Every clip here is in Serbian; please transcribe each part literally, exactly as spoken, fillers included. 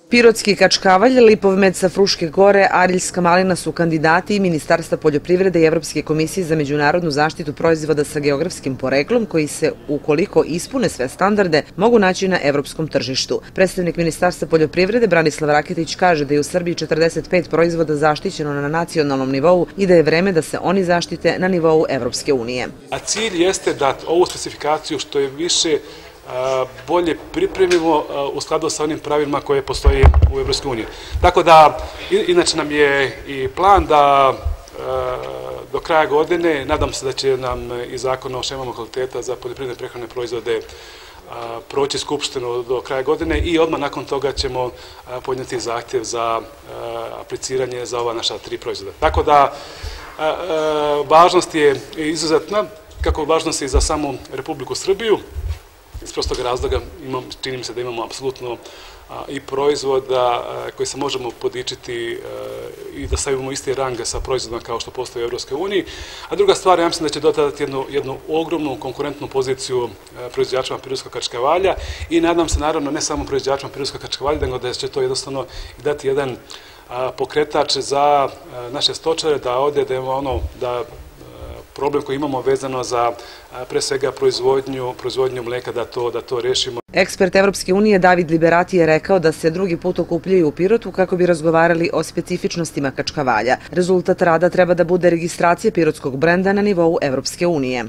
Pirotski kačkavalj, lipov med sa Fruške gore, ariljska malina su kandidati Ministarstva poljoprivrede i Evropske komisije za međunarodnu zaštitu proizvoda sa geografskim poreklom koji se, ukoliko ispune sve standarde, mogu naći na evropskom tržištu. Predstavnik Ministarstva poljoprivrede Branislav Raketić kaže da je u Srbiji četrdeset pet proizvoda zaštićeno na nacionalnom nivou i da je vreme da se oni zaštite na nivou Evropske unije. A cilj jeste da ovu specifikaciju što je više bolje pripremimo u skladu sa onim pravilima koje postoje u Evropskoj uniji. Tako da, inače nam je i plan da do kraja godine, nadam se da će nam i zakon o šemama kvaliteta za poljoprivredne prehrambene proizvode proći skupštinu do kraja godine i odmah nakon toga ćemo podnijeti zahtjev za apliciranje za ova naša tri proizvoda. Tako da, važnost je izuzetna, kako važnost je i za samu Republiku Srbiju. Iz prostog razloga čini mi se da imamo apsolutno i proizvoda koji se možemo podičiti i da stavimo isti rang sa proizvodima kao što postoji u Evropskoj uniji. A druga stvar, ja mislim da će dodati jednu, jednu ogromnu konkurentnu poziciju proizvođačima pirotskog kačkavalja i nadam se naravno ne samo proizvođačima pirotskog kačkavalja, nego da će to jednostavno dati jedan pokretač za naše stočare da ovdje da imamo ono da problem koji imamo vezano za pre svega proizvodnju, proizvodnju mleka da to, da to rešimo. Ekspert Evropske unije David Liberati je rekao da se drugi put okupljaju u Pirotu kako bi razgovarali o specifičnostima kačkavalja. Rezultat rada treba da bude registracija pirotskog brenda na nivou Evropske unije.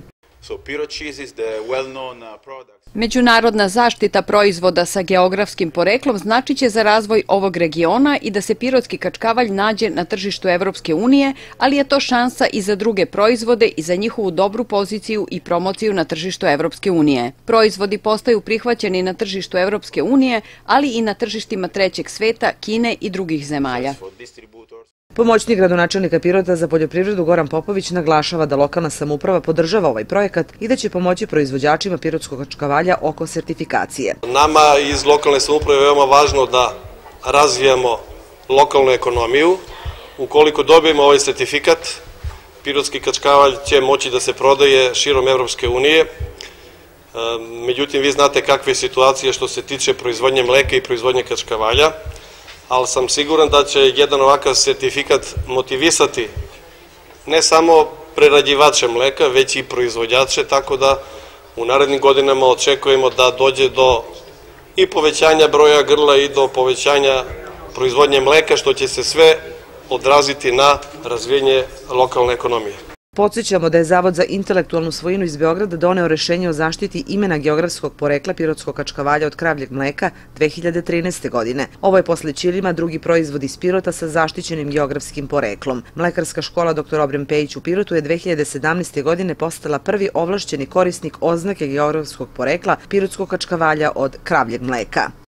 Međunarodna zaštita proizvoda sa geografskim poreklom znači će za razvoj ovog regiona i da se pirotski kačkavalj nađe na tržištu Evropske unije, ali je to šansa i za druge proizvode i za njihovu dobru poziciju i promociju na tržištu Evropske unije. Proizvodi postaju prihvaćeni na tržištu Evropske unije, ali i na tržištima trećeg sveta, Kine i drugih zemalja. Pomoćnik gradonačelnika Pirota za poljoprivredu Goran Popović naglašava da lokalna samouprava podržava ovaj projekat i da će pomoći proizvođačima pirotskog kačkavalja oko sertifikacije. Nama iz lokalne samouprave je veoma važno da razvijamo lokalnu ekonomiju. Ukoliko dobijemo ovaj sertifikat, pirotski kačkavalj će moći da se prodaje širom Evropske unije. Međutim, vi znate kakve je situacije što se tiče proizvodnje mleka i proizvodnje kačkavalja, ali sam siguran da će jedan ovakav sertifikat motivisati ne samo prerađivače mleka, već i proizvođače, tako da u narednim godinama očekujemo da dođe do i povećanja broja grla i do povećanja proizvodnje mleka, što će se sve odraziti na razvijenje lokalne ekonomije. Podsjećamo da je Zavod za intelektualnu svojinu iz Beograda doneo rešenje o zaštiti imena geografskog porekla pirotskog kačkavalja od kravljeg mleka dve hiljade trinaeste. godine. Ovo je posle Ćilima drugi proizvod iz Pirota sa zaštićenim geografskim poreklom. Mlekarska škola doktor Obren Pejić u Pirotu je dve hiljade sedamnaeste. godine postala prvi ovlašćeni korisnik oznake geografskog porekla pirotskog kačkavalja od kravljeg mleka.